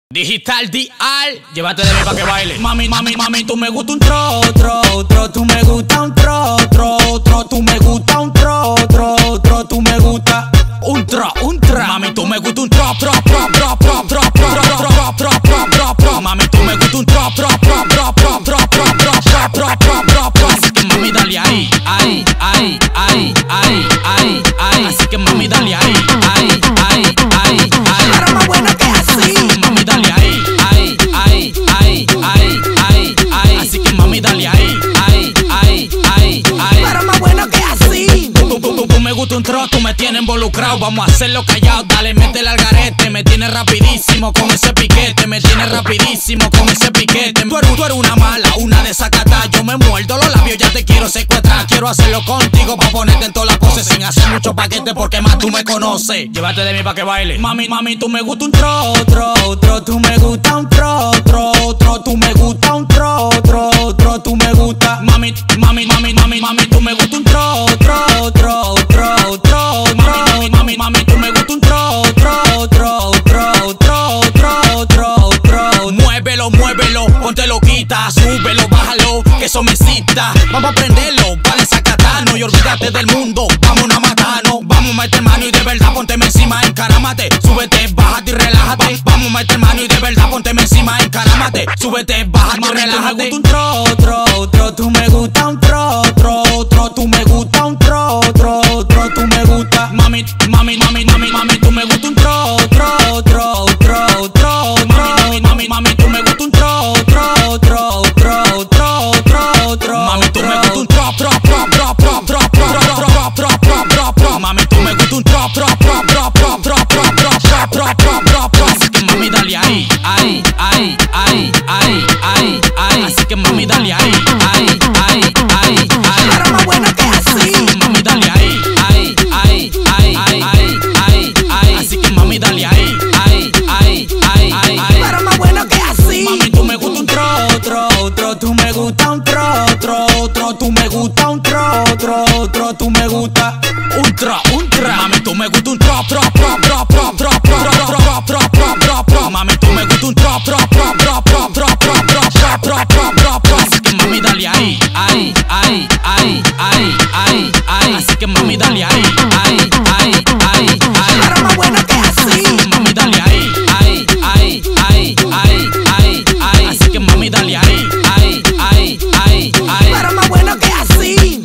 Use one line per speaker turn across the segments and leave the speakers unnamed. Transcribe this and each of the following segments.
Digital DR, llévate de mí pa' que baile. Mami, mami, mami, tú me gusta un tro, tro, tro. Tú me gusta un tro, tro, tro. Tú me gusta un tro, tro, tro. Tú me gusta un tro, un tra. Mami, tú me gusta un tro, tro, tro, tro, tro, tro, tro, tro, tro, tro, tro, tro. Mami, tú me gusta un tro, tro, tro, tro, tro, tro, tro, tro, tro, tro, tro, tro. Así que mami, dale ahí, ahí, ahí, ahí, ahí, ahí, ahí. Así que mami, dale ahí, ahí, ahí, ahí, ahí.
Pero más bueno que así.
Mami, dale ahí, ahí, ahí, ahí, ahí, ahí, ahí. Así que mami, dale ahí, ahí, ahí, ahí, ahí.
Pero más bueno que así.
Tú me gusta un tro, tú me tienes involucrado. Vamos a hacerlo callado, dale, métele al garete. Me tienes rapidísimo con ese piquete. Me tienes rapidísimo con ese piquete. Tú eres una mala, una desacata. Yo me muerdo los labios, ya te quiero secuestrar. Quiero hacerlo contigo pa' ponerte en todas las poses. Sin hacer mucho paquete porque más tú me conoces. Llévate de mí pa' que baile. Mami, mami, tú me gusta un tro, tro, tro. Tú me gusta un tro, tro, tro. Tú me gusta un tro, tro, tro. Tú me gusta. Mami, mami, mami, mami, mami. Tú me gusta un tro, tro, tro, tro, tro. Mami, mami, mami, tú me gusta un tro, tro, tro, tro, tro, tro, tro, tro. Muévelo, muévelo, ponte loquita. Súbelo, bájalo, que eso me excita. Vamos a prenderlo, vale sacatano. Y olvídate del mundo, vamos a matarnos. Vamos a meter mano y de verdad pónteme encima, encarámate. Súbete, bájate y relájate. Vamos a meter mano y de verdad pónteme encima, encarámate. Súbete, bájate y relájate. Tú me gusta un tro, tro, tro. Tú me gusta un tro, tro, tro. Tú me gusta un tro, tro, tro. Tú me gusta. Mami, mami, mami, mami, mami. Tú me gusta un tro, tro, tro, tro, tro. Mami, mami, mami. Tú me gusta un tro, tro, tro, tro, tro, tro, tro. Mami, tú me gusta un tro, tro, tro, tro, tro, tro, tro, tro, tro, tro, tro. Mami, tú me gusta un tro, tro, tro, tro, tro, tro, tro, tro, tro, tro, tro, tro. Así que mami, dale ahí, ahí, ahí, ahí, ahí, ahí, ahí. Así que mami, dale ahí, ahí, ahí, ahí, ahí.
Pero más bueno que así.
Mami, dale ahí, ahí, ahí, ahí, ahí, ahí, ahí. Así que mami, dale ahí, ahí, ahí, ahí, ahí.
Pero más bueno que así.
Mami, tú me gusta un tro, tro, tro. Tú me gusta un tro, tro, tro. Tú me gusta un tro, tro, tro. Tú me gusta un tro, un tro. Mami, tú me gusta un tro, tro, tro, tro, tro, tro, tro, tro, tro, tro, tro, tro. Mami, tú me gusta un tro, tro, tro, tro, tro, tro, tro, tro, tro, tro, tro, tro. Así que mami, dale ahí, ahí, ahí, ahí, ahí, ahí, ahí. Así que mami, dale ahí, ahí, ahí, ahí, ahí.
Pero más bueno que así.
Mami, dale ahí, ahí, ahí, ahí, ahí, ahí, ahí. Así que mami, dale ahí, ahí, ahí, ahí, ahí.
Pero más bueno que así.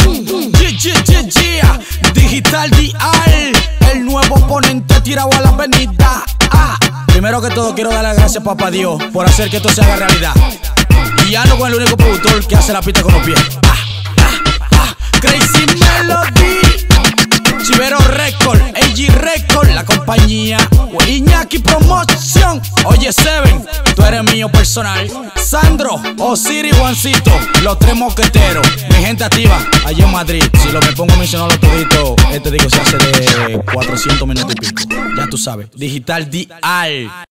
Digital DR, el nuevo oponente tirado a la avenida. Primero que todo quiero dar las gracias, papá Dios, por hacer que esto se haga realidad. Y ando con el único productor que hace la pista con los pies. Crazy Melody, Chivero Record, AG Record, la compañía Iñaki Promotion. Oye, Seven, tú eres mío personal. Sandro, Osiris, Juancito, los tres mosqueteros. Mi gente activa, allá en Madrid. Si lo me pongo a mencionar los toditos, este digo se hace de 400 minutos y pico. Ya tú sabes, Digital DR.